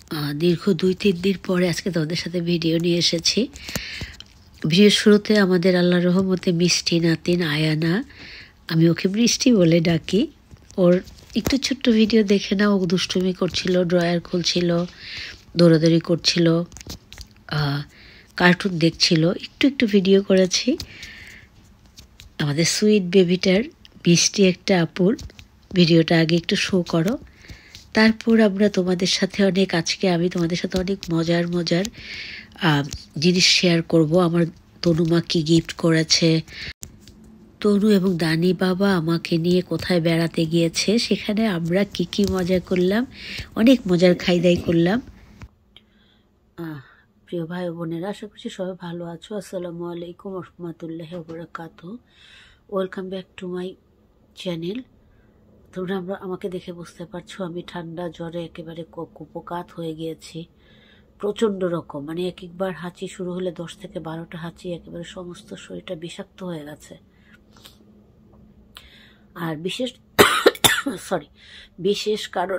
দীর্ঘ 2-3 দিন পরে আজকে তোমাদের সাথে ভিডিও নিয়ে এসেছি। ভিডিওর শুরুতে আমাদের আল্লাহর রহমতে মিষ্টি নাতিন আয়ানা, আমি ওকে বৃষ্টি বলে ডাকি, ওর একটু ছোট্ট ভিডিও দেখে না। ও দুষ্টুমি করছিল, ড্রয়ার খুলছিল, দৌড়াদৌড়ি করছিল, কার্টুন দেখছিল, একটু ভিডিও করেছি। আমাদের সুইট বেবিটার মিষ্টি একটা আপুর ভিডিওটা আগে একটু শো করো, তারপর আমরা তোমাদের সাথে আমি তোমাদের সাথে অনেক মজার জিনিস শেয়ার করব। আমার তনুমা কি গিফট করেছে, তনু এবং দানি বাবা আমাকে নিয়ে কোথায় বেড়াতে গিয়েছে, সেখানে আমরা কি মজা করলাম, অনেক মজার খাইদাই করলাম। প্রিয় ভাই বোনেরা, আশা করছি সবাই ভালো আছো। আসসালামু আলাইকুম রহমতুল্লাহ বারাকাতুহু। Welcome back to my channel. তোমরা আমাকে দেখে বুঝতে পারছো আমি ঠান্ডা জ্বরে একেবারে কুপোকাত হয়ে গিয়েছি, প্রচণ্ড রকম। মানে একবার হাঁচি শুরু হলে 10 থেকে 12টা হাঁচি, একেবারে সমস্ত শরীরটা বিষাক্ত হয়ে গেছে। আর বিশেষ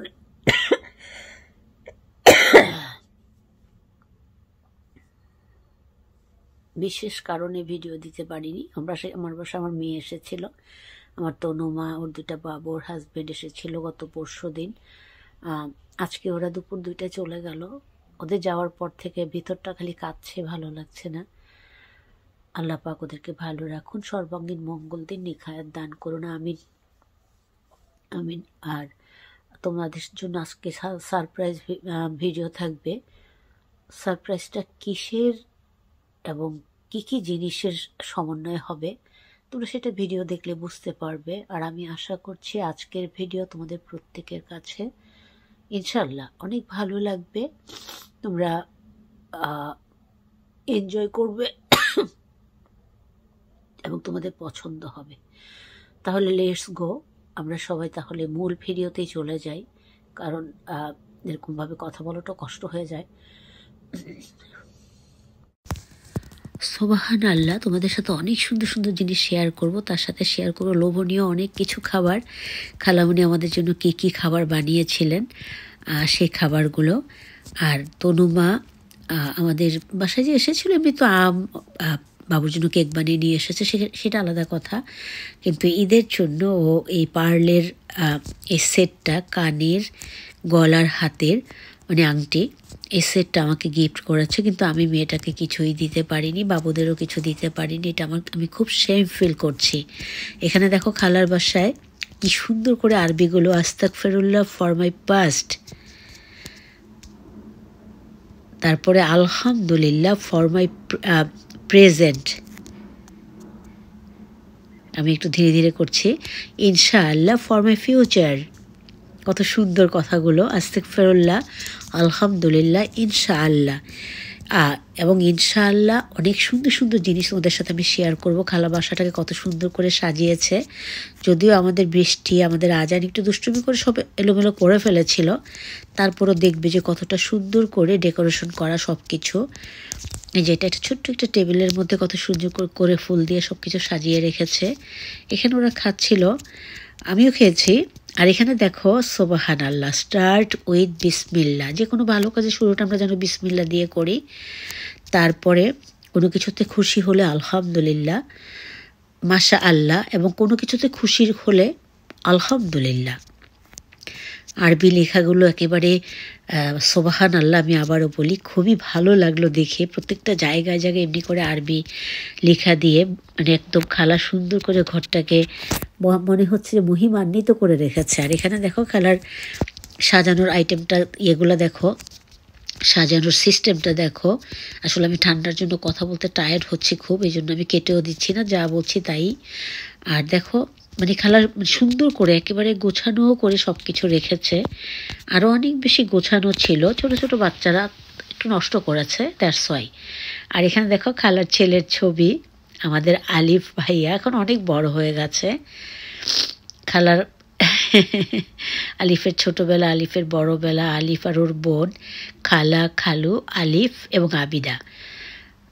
কারণে ভিডিও দিতে পারিনি। আমার বাসায় আমার মেয়ে এসেছিল, আমার তনুমা, ওর 2টা বাবু, ওর হাজবেন্ড এসেছিল গত পরশু দিন। আজকে ওরা দুপুর 2টায় চলে গেল। ওদের যাওয়ার পর থেকে ভিতরটা খালি কাঁদছে, ভালো লাগছে না। আল্লাহ পাক ওদেরকে ভালো রাখুন, সর্বাঙ্গীন মঙ্গল দিন, নিখায়াত দান করুন, আমিন আমিন। আর তোমাদের জন্য আজকে সারপ্রাইজ ভিডিও থাকবে। সারপ্রাইজটা কিসের এবং কি জিনিসের সমন্বয় হবে তোমরা সেটা ভিডিও দেখলে বুঝতে পারবে। আর আমি আশা করছি আজকের ভিডিও তোমাদের প্রত্যেকের কাছে ইনশাল্লাহ অনেক ভালো লাগবে, তোমরা এনজয় করবে এবং তোমাদের পছন্দ হবে। তাহলে লেটস গো, আমরা সবাই তাহলে মূল ভিডিওতেই চলে যাই, কারণ এরকমভাবে কথা বলাটা কষ্ট হয়ে যায়। সুবহান আল্লাহ, তোমাদের সাথে অনেক সুন্দর জিনিস শেয়ার করব, তার সাথে শেয়ার করব লোভনীয় অনেক কিছু খাবার। খালামুনি আমাদের জন্য কি খাবার বানিয়েছিলেন সেই খাবারগুলো। আর তনুমা আমাদের বাসায় যে এসেছিল, এমনি তো বাবুর জন্য কেক বানিয়ে নিয়ে এসেছে, সেটা আলাদা কথা। কিন্তু ঈদের জন্য ও এই পার্লের এই সেটটা, কানের, গলার, হাতের মানে আংটি, এই সেটটা আমাকে গিফট করেছে। কিন্তু আমি মেয়েটাকে কিছুই দিতে পারিনি, বাবুদেরও কিছু দিতে পারিনি। এটা আমি খুব শেম ফিল করছি। এখানে দেখো খালার বাসায় কি সুন্দর করে আরবিগুলো, আস্তাগফিরুল্লাহ ফর মাই পাস্ট, তারপরে আলহামদুলিল্লাহ ফর মাই প্রেজেন্ট। আমি একটু ধীরে করছি, ইনশাআল্লাহ ফর মাই ফিউচার। কত সুন্দর কথাগুলো, আস্তাগফিরুল্লাহ, আলহামদুলিল্লাহ, ইনশাআল্লাহ। এবং ইনশাআল্লাহ অনেক সুন্দর জিনিস ওদের সাথে আমি শেয়ার করব। খালা বাসাটাকে কত সুন্দর করে সাজিয়েছে। যদিও আমাদের বৃষ্টি, আমাদের আজান একটু দুষ্টুমি করে সব এলোমেলো করে ফেলেছিল, তারপরও দেখবে যে কতটা সুন্দর করে ডেকোরেশন করা সব কিছু। যেটা একটা ছোট্ট একটা টেবিলের মধ্যে কত সুন্দর করে ফুল দিয়ে সব কিছু সাজিয়ে রেখেছে। এখানে ওরা খাচ্ছিল, আমিও খেয়েছি। আর এখানে দেখো সুবহান আল্লাহ, স্টার্ট উইথ বিসমিল্লাহ। যে কোনো ভালো কাজে শুরুটা আমরা যেন বিসমিল্লাহ দিয়ে করি। তারপরে কোনো কিছুতে খুশি হলে আলহামদুলিল্লাহ, মাশা আল্লাহ, এবং কোনো কিছুতে খুশি হলে আলহামদুলিল্লাহ। আরবি লেখাগুলো একেবারে সুবহান আল্লাহ, আমি আবারও বলি, খুবই ভালো লাগলো দেখে। প্রত্যেকটা জায়গায় এমনি করে আরবি লেখা দিয়ে, মানে একদম খালা সুন্দর করে ঘরটাকে মনে হচ্ছে যে মহিমান্বিত করে রেখেছে। আর এখানে দেখো খালার সাজানোর আইটেমটা, এগুলো দেখো, সাজানোর সিস্টেমটা দেখো। আসলে আমি ঠান্ডার জন্য কথা বলতে টায়ার্ড হচ্ছি খুব, এই জন্য আমি কেটেও দিচ্ছি না, যা বলছি তাই। আর দেখো মানে খালার সুন্দর করে একেবারে গোছানো করে সব কিছু রেখেছে। আরও অনেক বেশি গোছানো ছিল, ছোট বাচ্চারা একটু নষ্ট করেছে, দ্যাটস ওয়াই। আর এখানে দেখো খালার ছেলের ছবি, আমাদের আলিফ ভাইয়া এখন অনেক বড় হয়ে গেছে। খালার আলিফের ছোটবেলা, আলিফের বড়বেলা, আলিফ আর ওর বোন, খালা, খালু, আলিফ এবং আবিদা।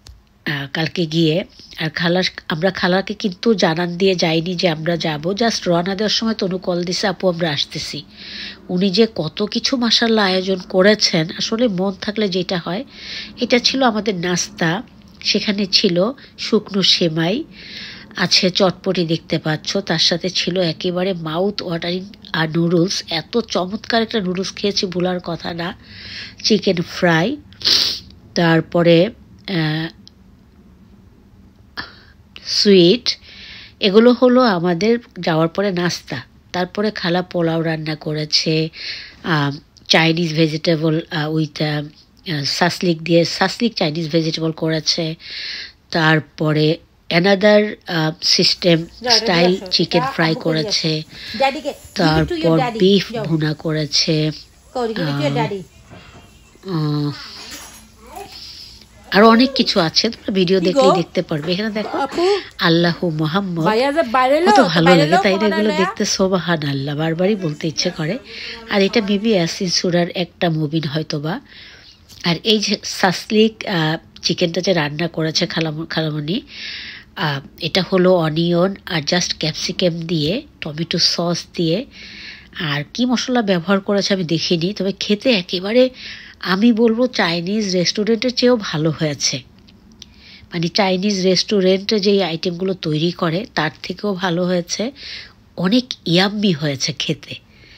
কালকে গিয়ে। আর আমরা খালাকে কিন্তু জানান দিয়ে যাইনি যে আমরা যাব, জাস্ট রওনা দেওয়ার সময় তনু কল দিছে, আপু আমরা আসতেছি। উনি যে কত কিছু মাশাআল্লাহ আয়োজন করেছেন, আসলে মন থাকলে যেটা হয়। এটা ছিল আমাদের নাস্তা, সেখানে ছিল শুকনো সেমাই, আছে চটপটি দেখতে পাচ্ছ, তার সাথে ছিল একেবারে মাউথ ওয়াটারিং আর নুডলস। এত চমৎকার একটা নুডলস খেয়েছি ভুলার কথা না। চিকেন ফ্রাই, তারপরে সুইট, এগুলো হলো আমাদের যাওয়ার পরে নাস্তা। তারপরে খালা পোলাও রান্না করেছে, চাইনিজ ভেজিটেবল উইথ সাসলিক চাইনিজ ভেজিটেবল করেছে। তারপরে another system style chicken fry করেছে, তারপর বিফ ভুনা করেছে, আরো অনেক কিছু আছে, তোমরা ভিডিও দেখলেই দেখতে পারবে। এখানে দেখো আল্লাহ মোহাম্মদ, কত ভালো লাগে তাই না এগুলো দেখতে, সোবাহান আল্লাহ বারবারই বলতে ইচ্ছে করে। আর এটা বিবি ইয়াসিন সূরার একটা মুবিন হয়তোবা। আর এই যে সাসলিক চিকেনটা যে রান্না করেছে খালামণি, এটা হলো অনিয়ন আর জাস্ট ক্যাপসিকাম দিয়ে, টমেটো সস দিয়ে, আর কি মশলা ব্যবহার করেছে আমি দেখিনি, তবে খেতে একেবারে আমি বলবো চাইনিজ রেস্টুরেন্টের চেয়েও ভালো হয়েছে। মানে চাইনিজ রেস্টুরেন্টে যেই আইটেমগুলো তৈরি করে তার থেকেও ভালো হয়েছে, অনেক ইয়াম্মি হয়েছে খেতে।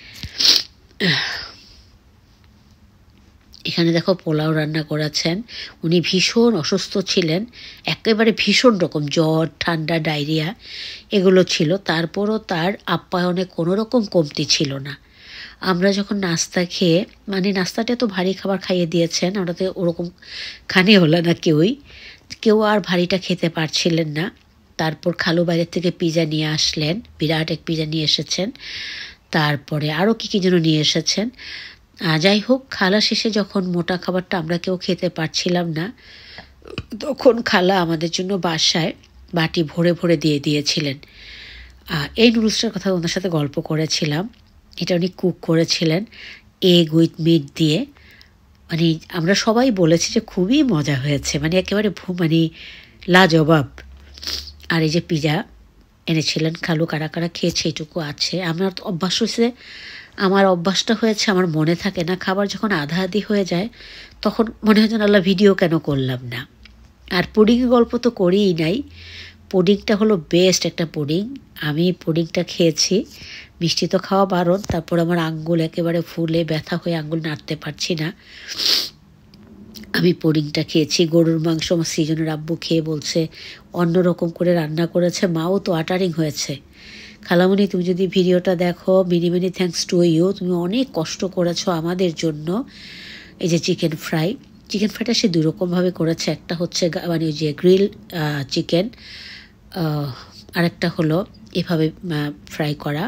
এখানে দেখো পোলাও রান্না করেছেন, উনি ভীষণ অসুস্থ ছিলেন, একেবারে ভীষণ রকম জ্বর ঠান্ডা ডায়রিয়া এগুলো ছিল, তারপরও তার আপ্যায়নে কোনো রকম কমতি ছিল না। আমরা যখন নাস্তা খেয়ে, মানে নাস্তাটা তো ভারী খাবার খাইয়ে দিয়েছেন, আমরা তো ওরকম খানি হলো না কেউ আর ভারীটা খেতে পারছিলেন না। তারপর খালু বাইরের থেকে পিজা নিয়ে আসলেন, বিরাট এক পিজা নিয়ে এসেছেন, তারপরে আরও কী যেন নিয়ে এসেছেন। যাই হোক, খালা শেষে যখন মোটা খাবারটা আমরা কেউ খেতে পারছিলাম না, তখন খালা আমাদের জন্য বাসায় বাটি ভরে ভরে দিয়ে দিয়েছিলেন। এই নুডলসটার কথা ওনার সাথে গল্প করেছিলাম, এটা উনি কুক করেছিলেন এগ উইথ মিট দিয়ে। মানে আমরা সবাই বলেছি যে খুবই মজা হয়েছে, মানে একেবারে মানে লাজবাব। আর এই যে পিজা এনেছিলেন খালু, কারা কারা খেয়েছে এটুকু আছে। আমার অভ্যাসটা হয়েছে, আমার মনে থাকে না, খাবার যখন আধা আধি হয়ে যায় তখন মনে হয় যেন আল্লাহ ভিডিও কেন করলাম না। আর পুডিংয়ের গল্প তো করিই নাই, পুডিংটা হলো বেস্ট একটা পুডিং। আমি পুডিংটা খেয়েছি, মিষ্টি তো খাওয়া বারণ, তারপর আমার আঙ্গুল একেবারে ফুলে ব্যথা হয়ে আঙ্গুল নাড়তে পারছি না। আমি পুডিংটা খেয়েছি। গরুর মাংস আমার সৃজনের আব্বু খেয়ে বলছে অন্যরকম করে রান্না করেছে, মাও তো ওয়াটারিং হয়েছে। খালামণি তুমি যদি ভিডিওটা দেখো, many many thanks to you, তুমি অনেক কষ্ট করেছো আমাদের জন্য। এই যে চিকেন ফ্রাইটা সে দুই রকমভাবে করেছে, একটা হচ্ছে মানে ওই যে গ্রিল চিকেন, আরেকটা হলো এভাবে ফ্রাই করা।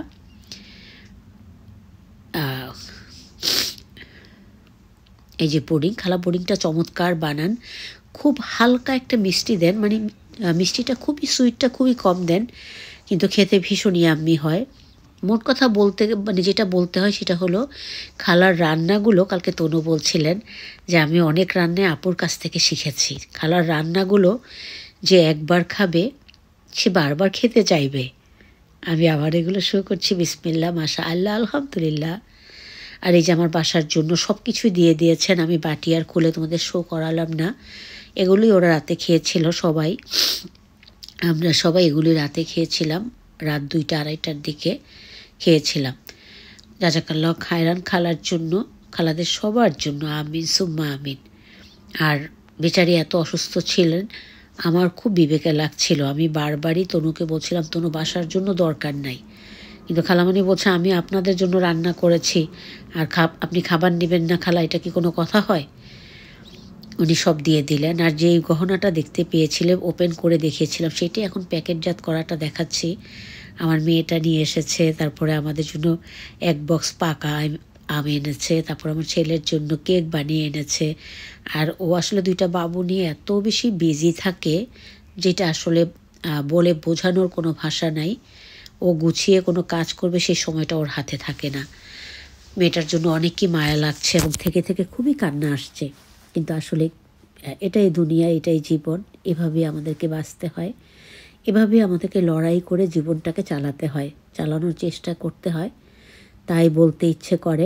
এই যে খালা পুডিংটা চমৎকার বানান, খুব হালকা একটা মিষ্টি দেন, মানে মিষ্টিটা খুবই, সুইটটা খুবই কম দেন, কিন্তু খেতে ভীষণ ইয়াম্মি হয়। মোট কথা বলতে, মানে যেটা বলতে হয় সেটা হলো খালার রান্নাগুলো, কালকে তনু বলছিলেন যে আমি অনেক রান্নায় আপুর কাছ থেকে শিখেছি। খালার রান্নাগুলো যে একবার খাবে সে বারবার খেতে চাইবে। আমি আবার এগুলো শুরু করছি, বিসমিল্লাহ, মাশা আল্লাহ, আলহামদুলিল্লাহ। আর এই যে আমার বাসার জন্য সব কিছুই দিয়ে দিয়েছেন, আমি বাটি আর খুলে তোমাদের শো করালাম না। এগুলোই ওরা রাতে খেয়েছিল সবাই, আমরা সবাই এগুলি রাতে খেয়েছিলাম, রাত 2টা 2:30টার দিকে খেয়েছিলাম। জাজাকাল্লাহ খায়রান, খালার জন্য, খালাদের সবার জন্য আমিন সুম্মা আমিন। আর বেচারি এত অসুস্থ ছিলেন, আমার খুব বিবেকে লাগছিল। আমি বারবারই তনুকে বলছিলাম তনু বাসার জন্য দরকার নাই, কিন্তু খালামণি বলছে আমি আপনাদের জন্য রান্না করেছি আর আপনি খাবার নেবেন না খালা, এটা কি কোনো কথা হয়? উনি সব দিয়ে দিলেন। আর যেই গহনাটা দেখতে পেয়েছিলাম, ওপেন করে দেখিয়েছিলাম, সেটাই এখন প্যাকেটজাত করাটা দেখাচ্ছি। আমার মেয়েটা নিয়ে এসেছে, তারপরে আমাদের জন্য 1 বক্স পাকা আম এনেছে, তারপর আমার ছেলের জন্য কেক বানিয়ে এনেছে। আর ও আসলে 2টা বাবু নিয়ে এত বেশি বিজি থাকে, যেটা আসলে বলে বোঝানোর কোনো ভাষা নাই। ও গুছিয়ে কোনো কাজ করবে সেই সময়টা ওর হাতে থাকে না। মেয়েটার জন্য অনেক কি মায়া লাগছে এবং থেকে থেকে খুবই কান্না আসছে, কিন্তু আসলে এটাই দুনিয়া, এটাই জীবন, এভাবে আমাদেরকে বাঁচতে হয়, এভাবে আমাদেরকে লড়াই করে জীবনটাকে চালাতে হয়, চালানোর চেষ্টা করতে হয়। তাই বলতে ইচ্ছে করে,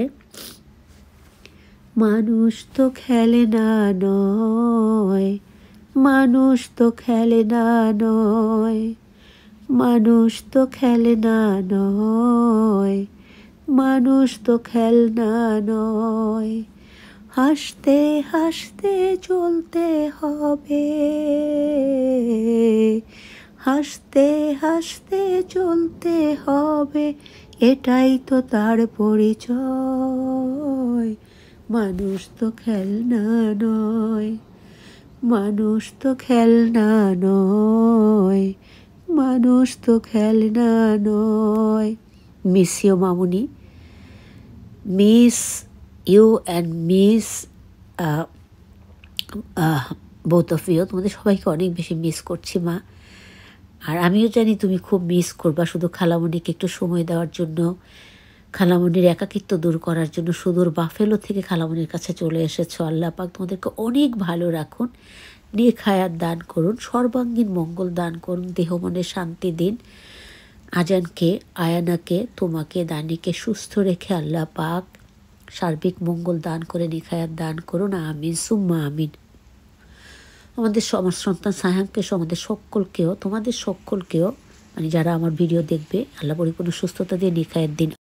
মানুষ তো খেলে না নয়, মানুষ তো খেলে না নয়, মানুষ তো খেলে না নয়, মানুষ তো খেলনা নয়, হাসতে হাসতে চলতে হবে, হাসতে হাসতে চলতে হবে, এটাই তো তার পরিচয়। মানুষ তো খেলনা নয়, মানুষ তো খেলনা নয়, মানুষ তো খেলনা নয়। মিস ইউ মামুনি, miss you and miss both of you. তোমাদের সবাইকে অনেক বেশি মিস করছি মা। আর আমিও জানি তুমি খুব মিস করবা, শুধু খালামণিকে একটু সময় দেওয়ার জন্য, খালামণির একাকিত্ব দূর করার জন্য সুদূর বাফেলো থেকে খালামণির কাছে চলে এসেছো। আল্লাহ পাক তোমাদেরকে অনেক ভালো রাখুন, নেক হায়াত দান করুন, সর্বাঙ্গীন মঙ্গল দান করুন, দেহ মনে শান্তি দিন। আজানকে, আয়ানাকে, তোমাকে, দানিকে সুস্থ রেখে আল্লাহ পাক সার্বিক মঙ্গল দান করে নেক হায়াত দান করুন। আমিন সুম্মা আমিন। আমাদের আমার সন্তান সায়ামকে, আমাদের সকলকেও, তোমাদের সকলকেও, মানে যারা আমার ভিডিও দেখবে, আল্লাহ পরিপূর্ণ সুস্থতা দিয়ে নেক হায়াত দিন।